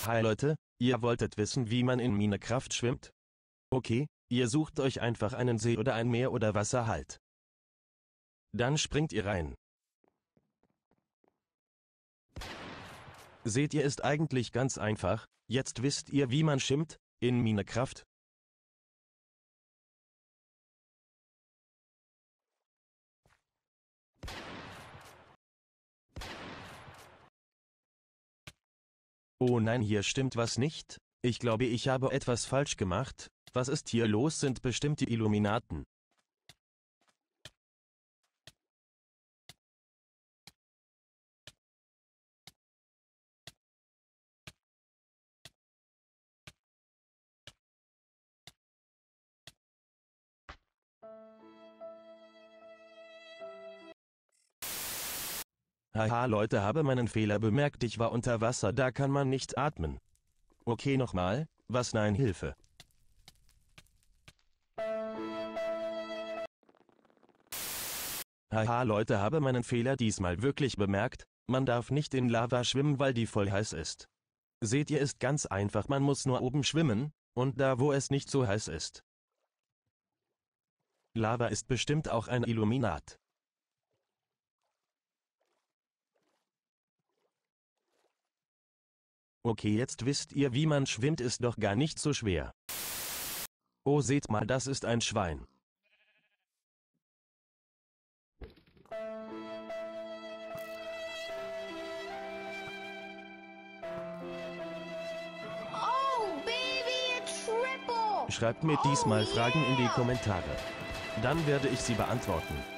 Hi Leute, ihr wolltet wissen, wie man in Minecraft schwimmt? Okay, ihr sucht euch einfach einen See oder ein Meer oder Wasser halt. Dann springt ihr rein. Seht ihr, ist eigentlich ganz einfach. Jetzt wisst ihr, wie man schwimmt in Minecraft. Oh nein, hier stimmt was nicht. Ich glaube, ich habe etwas falsch gemacht. Was ist hier los? Sind bestimmt die Illuminaten. Haha Leute, habe meinen Fehler bemerkt, ich war unter Wasser, da kann man nicht atmen. Okay, nochmal, was? Nein, Hilfe. Haha Leute, habe meinen Fehler diesmal wirklich bemerkt, man darf nicht in Lava schwimmen, weil die voll heiß ist. Seht ihr, ist ganz einfach, man muss nur oben schwimmen, und da wo es nicht so heiß ist. Lava ist bestimmt auch ein Illuminat. Okay, jetzt wisst ihr, wie man schwimmt, ist doch gar nicht so schwer. Oh, seht mal, das ist ein Schwein. Oh, baby, a triple! Schreibt mir diesmal Fragen in die Kommentare. Dann werde ich sie beantworten.